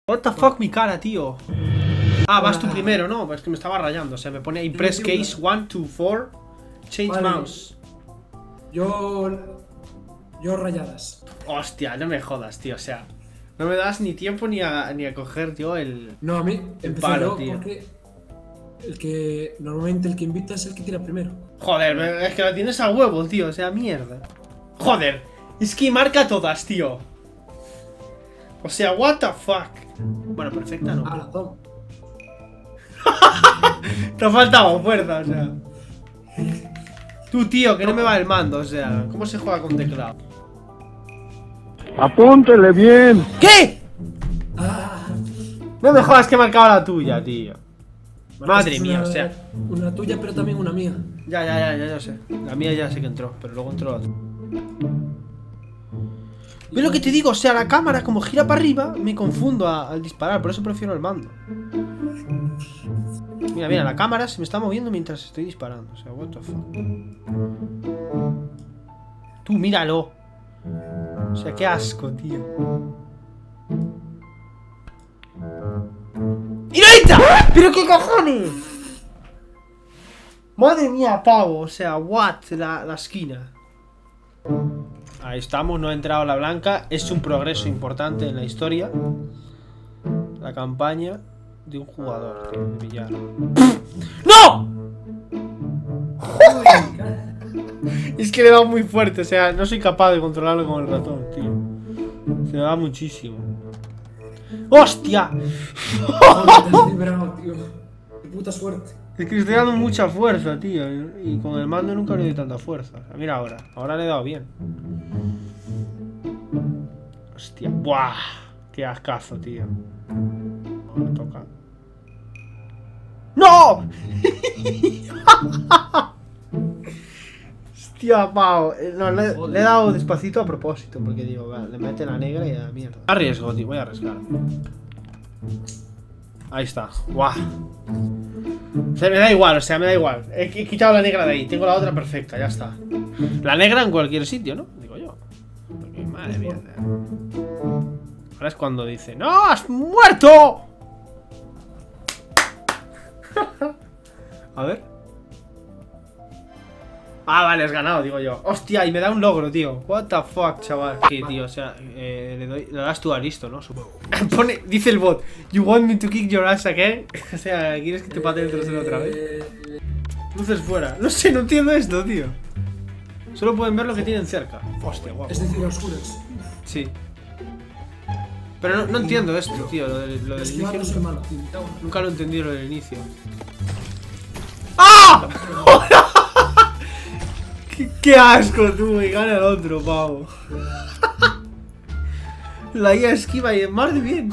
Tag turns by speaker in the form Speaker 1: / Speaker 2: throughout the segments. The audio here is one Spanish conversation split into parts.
Speaker 1: What the fuck, mi cara, tío. Ah, vas tú primero, ¿no? Es que me estaba rayando. O sea, me pone ahí press case 1, 2, 4. Change mouse.
Speaker 2: Yo rayadas.
Speaker 1: Hostia, no me jodas, tío. O sea, no me das ni tiempo ni a coger, tío, el...
Speaker 2: No, a mí empecé
Speaker 1: palo,
Speaker 2: yo
Speaker 1: tío.
Speaker 2: Porque normalmente el que invita es el que tira primero.
Speaker 1: Joder, es que lo tienes a huevo, tío. O sea, mierda. Joder, es que marca todas, tío. O sea, what the fuck. Bueno, perfecta no.
Speaker 2: Ah, la toma.
Speaker 1: Te ha faltado fuerza, o sea. Tú, tío, que no me va el mando, o sea. ¿Cómo se juega con teclado?
Speaker 3: Apúntele bien.
Speaker 1: ¿Qué?
Speaker 2: Ah,
Speaker 1: No me jodas que he marcado la tuya, tío. Madre
Speaker 2: es
Speaker 1: mía,
Speaker 2: una-
Speaker 1: o sea.
Speaker 2: Una tuya, pero también una mía.
Speaker 1: Ya sé. La mía ya sé que entró, pero luego entró la otra. ¿Ves lo que te digo? O sea, la cámara como gira para arriba, me confundo al disparar, por eso prefiero el mando. Mira, la cámara se me está moviendo mientras estoy disparando. O sea, what the fuck. Tú, míralo. O sea, qué asco, tío. ¡Y no entra! ¡Pero qué cojones! Madre mía, pavo. O sea, what? La esquina. Ahí estamos, no ha entrado la blanca. Es un progreso importante en la historia. La campaña de un jugador, tío, de villano. ¡No! Es que le he dado muy fuerte, o sea, no soy capaz de controlarlo con el ratón, tío. Se me da muchísimo. ¡Hostia!
Speaker 2: Te has librado, tío. Qué puta suerte.
Speaker 1: Es que le estoy dando mucha fuerza, tío. Y con el mando nunca le doy tanta fuerza. O sea, mira ahora. Ahora le he dado bien. Hostia. ¡Buah! Qué ascazo, tío. Ahora toca. ¡No! Hostia, pavo. No, le he dado despacito a propósito. Porque digo, vale, le mete la negra y a la mierda. Arriesgo, tío. Voy a arriesgar. Ahí está. ¡Buah! O sea, me da igual, o sea, me da igual. He quitado la negra de ahí, tengo la otra perfecta, ya está. La negra en cualquier sitio, ¿no? Digo yo. Porque, madre mía. Ahora es cuando dice, ¡no! ¡Has muerto! A ver. Ah, vale, has ganado, digo yo. Hostia, y me da un logro, tío. What the fuck, chaval. Sí, tío, o sea, le das tú a listo, ¿no? Pone, dice el bot, you want me to kick your ass again? O sea, ¿quieres que te patee el trasero otra vez? Luces fuera. No sé, no entiendo esto, tío. Solo pueden ver lo que tienen cerca. Hostia, guapo.
Speaker 2: Es decir, a oscuras.
Speaker 1: Sí. Pero no entiendo esto, tío. Lo del
Speaker 2: Es que va
Speaker 1: inicio.
Speaker 2: a malo, tío.
Speaker 1: Nunca lo entendí lo del inicio. ¡Ah! ¡Qué asco, tú! Y gana el otro, pavo. La IA esquiva y más de bien.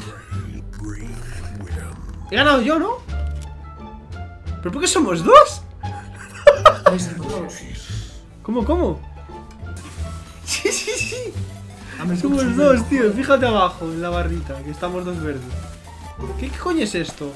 Speaker 1: He ganado yo, ¿no? ¿Pero por qué somos dos? ¿Cómo? Sí. Somos dos, tío. Fíjate abajo, en la barrita, que estamos dos verdes. ¿Qué coño es esto?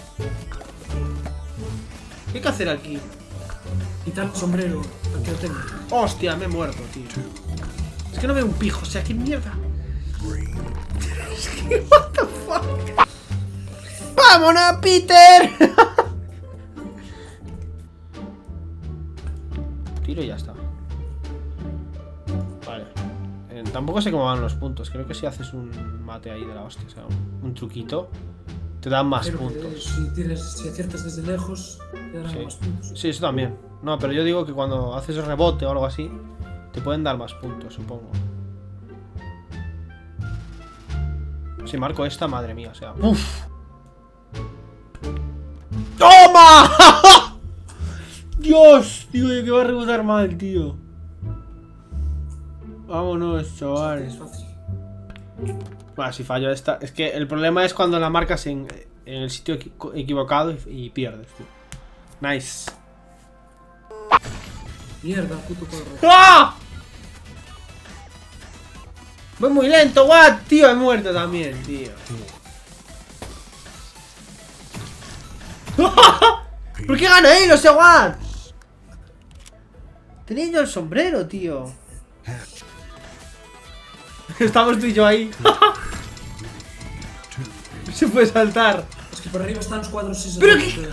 Speaker 1: ¿Qué hay que hacer aquí?
Speaker 2: Quitar el sombrero, para que lo tenga.
Speaker 1: Hostia, me he muerto, tío. Es que no veo un pijo, o sea, qué mierda. Es que, what the fuck. ¡Vámonos, Peter! Tiro y ya está. Vale. Tampoco sé cómo van los puntos. Creo que si haces un mate ahí de la hostia, o sea, un truquito, te dan más
Speaker 2: Pero
Speaker 1: puntos.
Speaker 2: si aciertas desde lejos, te darán más puntos.
Speaker 1: Sí, eso también. No, pero yo digo que cuando haces rebote o algo así, te pueden dar más puntos, supongo. Si marco esta, madre mía, o sea. ¡Uf! ¡Toma! Dios, tío, que va a rebotar mal, tío. Vámonos, chavales.
Speaker 2: Es fácil.
Speaker 1: Bueno, si fallo esta. Es que el problema es cuando la marcas en el sitio equivocado y pierdes, tío. Nice.
Speaker 2: Mierda, puto perro.
Speaker 1: ¡Ah! Voy muy lento, what, tío, he muerto también, tío. ¿Por qué gana él? O sea, what? Tenía yo el sombrero, tío. Estamos tú y yo ahí. Se puede saltar.
Speaker 2: Es que por arriba están los cuadros y
Speaker 1: ¿Pero
Speaker 2: qué?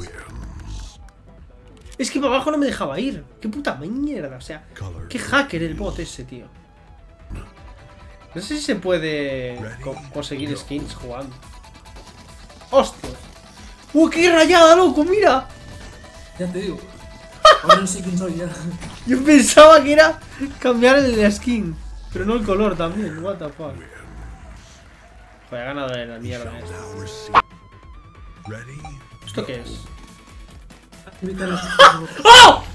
Speaker 1: Es que para abajo no me dejaba ir. Qué puta mierda. O sea, qué hacker el bot ese, tío. No sé si se puede conseguir skins jugando. ¡Hostia! ¡Qué rayada, loco! ¡Mira!
Speaker 2: Ya te digo. Ahora no sé quién soy ya.
Speaker 1: Yo pensaba que era cambiar el skin, pero no el color también. What the fuck. Joder, ha ganado de la mierda esta. ¿Esto qué es? ¡Oh!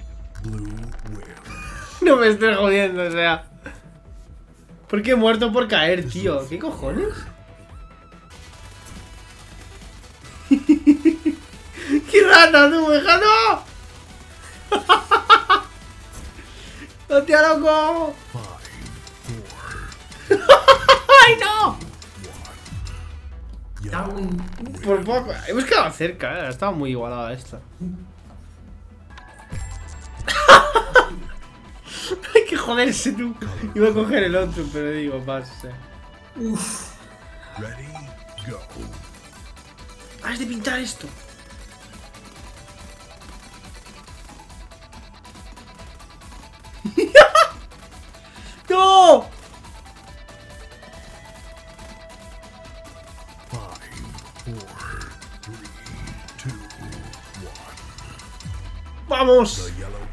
Speaker 1: No me estoy jodiendo, o sea. ¿Por qué he muerto por caer, tío? ¿Qué cojones? ¡Qué rata, tú, hija! ¡No! ¡Hostia, loco! ¡Ay, no! Por poco. Hemos quedado cerca, estaba muy igualada esta. Hay que joderse, tú. Iba a coger el otro, pero digo, pase.
Speaker 2: Uff.
Speaker 1: Ah, es de pintar esto. ¡No! ¡Vamos!